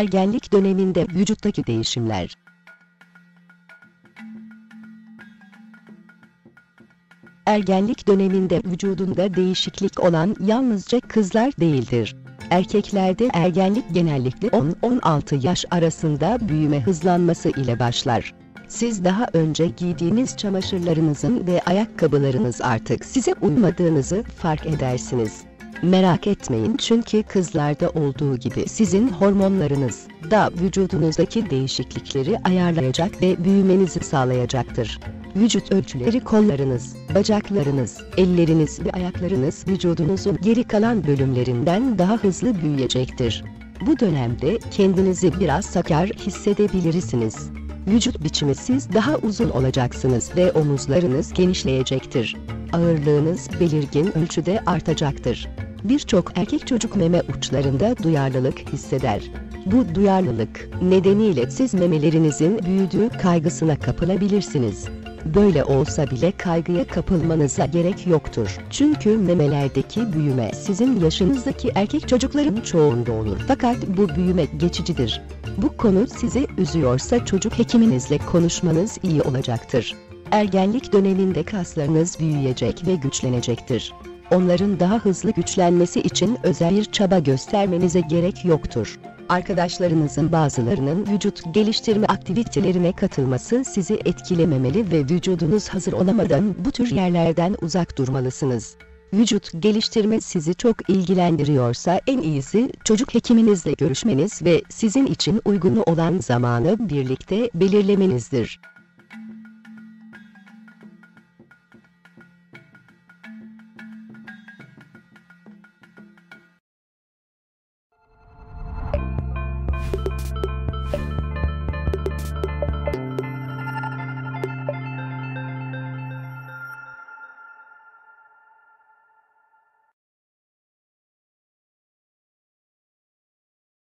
Ergenlik döneminde vücuttaki değişimler. Ergenlik döneminde vücudunda değişiklik olan yalnızca kızlar değildir. Erkeklerde ergenlik genellikle 10-16 yaş arasında büyüme hızlanması ile başlar. Siz daha önce giydiğiniz çamaşırlarınızın ve ayakkabılarınız artık size uymadığınızı fark edersiniz. Merak etmeyin, çünkü kızlarda olduğu gibi sizin hormonlarınız da vücudunuzdaki değişiklikleri ayarlayacak ve büyümenizi sağlayacaktır. Vücut ölçüleri kollarınız, bacaklarınız, elleriniz ve ayaklarınız vücudunuzun geri kalan bölümlerinden daha hızlı büyüyecektir. Bu dönemde kendinizi biraz sakar hissedebilirsiniz. Vücut biçimi siz daha uzun olacaksınız ve omuzlarınız genişleyecektir. Ağırlığınız belirgin ölçüde artacaktır. Birçok erkek çocuk meme uçlarında duyarlılık hisseder. Bu duyarlılık nedeniyle siz memelerinizin büyüdüğü kaygısına kapılabilirsiniz. Böyle olsa bile kaygıya kapılmanıza gerek yoktur. Çünkü memelerdeki büyüme sizin yaşınızdaki erkek çocukların çoğunda olur. Fakat bu büyüme geçicidir. Bu konu sizi üzüyorsa çocuk hekiminizle konuşmanız iyi olacaktır. Ergenlik döneminde kaslarınız büyüyecek ve güçlenecektir. Onların daha hızlı güçlenmesi için özel bir çaba göstermenize gerek yoktur. Arkadaşlarınızın bazılarının vücut geliştirme aktivitelerine katılması sizi etkilememeli ve vücudunuz hazır olamadan bu tür yerlerden uzak durmalısınız. Vücut geliştirme sizi çok ilgilendiriyorsa en iyisi çocuk hekiminizle görüşmeniz ve sizin için uygun olan zamanı birlikte belirlemenizdir.